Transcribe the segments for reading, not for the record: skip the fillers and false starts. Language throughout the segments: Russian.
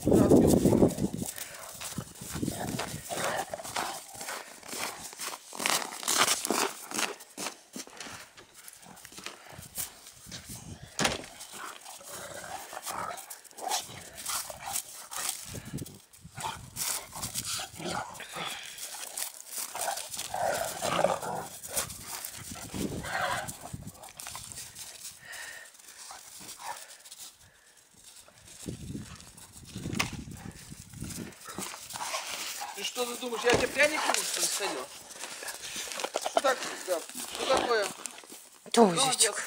Ты что ты думаешь, я тебе пряник что ли садил? Что так, да? Что такое? Тузечек.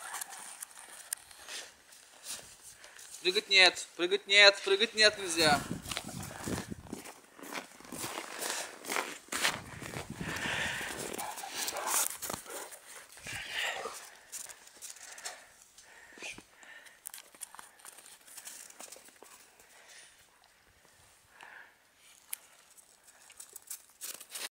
Прыгать нет, прыгать нет, прыгать нет нельзя.